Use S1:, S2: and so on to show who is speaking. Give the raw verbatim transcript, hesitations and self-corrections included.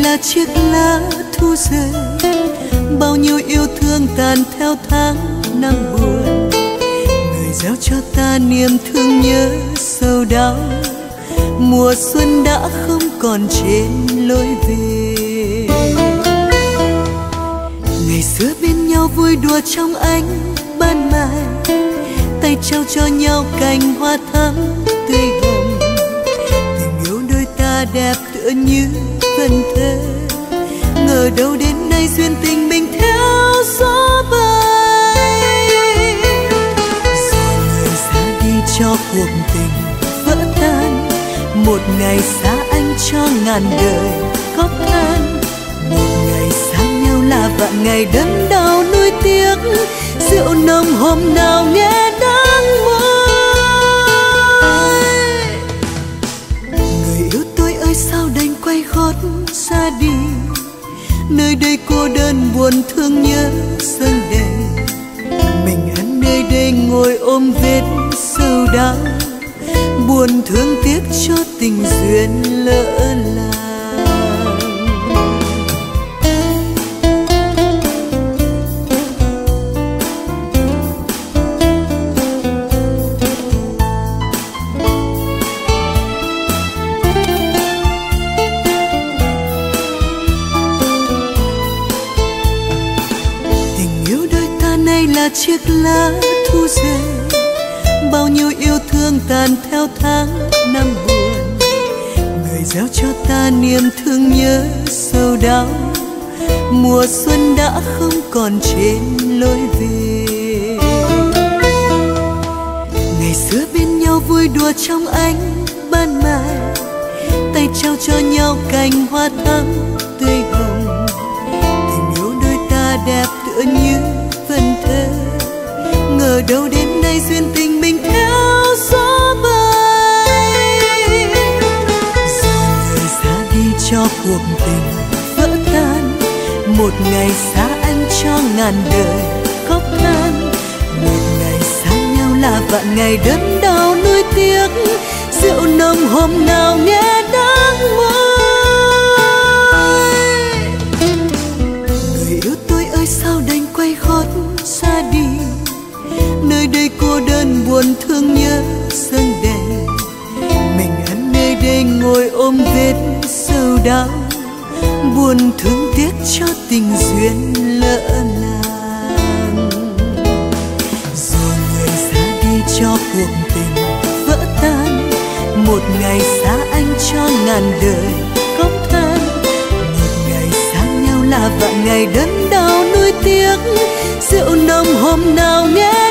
S1: là chiếc lá thu rơi, bao nhiêu yêu thương tàn theo tháng năm buồn. Người gieo cho ta niềm thương nhớ sâu đau, mùa xuân đã không còn trên lối về. Ngày xưa bên nhau vui đùa trong ánh ban mai, tay trao cho nhau cành hoa thắm tươi hồng. Tình yêu đôi ta đẹp tựa như vần thơ, ngờ đâu đến nay duyên tình mình theo gió bay. Rồi người ra đi cho cuộc tình vỡ tan, một ngày xa anh cho ngàn đời khóc than. Một ngày xa nhau là vạn ngày đớn đau nuối tiếc, rượu nồng hôm nào nghe đắng môi. Người yêu tôi ơi sao đành quay gót ra đi, nơi đây cô đơn buồn thương nhớ dâng đầy. Mình anh nơi đây ngồi ôm vết sầu đau, buồn thương tiếc cho tình duyên lỡ làng. Là chiếc lá thu rơi, bao nhiêu yêu thương tàn theo tháng năm buồn. Người gieo cho ta niềm thương nhớ sâu đau, mùa xuân đã không còn trên lối về. Ngày xưa bên nhau vui đùa trong ánh ban mai, tay trao cho nhau cành hoa thắm tươi hồng. Tình yêu đôi ta đẹp tựa như vần thơ, ngờ đâu đến nay duyên tình mình theo gió bay. Rồi người ra đi cho cuộc tình vỡ tan, một ngày xa anh cho ngàn đời khóc than. Một ngày xa nhau là vạn ngày đớn đau nuối tiếc, rượu nồng hôm nào nghe đắng môi. Người yêu tôi ơi sao đành quay gót ra đi, nơi đây cô đơn buồn thương nhớ dâng đầy. Mình anh nơi đây ngồi ôm vết sầu đau, buồn thương tiếc cho tình duyên lỡ làng. Rồi người ra đi cho cuộc tình vỡ tan, một ngày xa anh cho ngàn đời khóc than. Một ngày xa nhau là vạn ngày đớn đau nuối tiếc, rượu nồng hôm nào nghe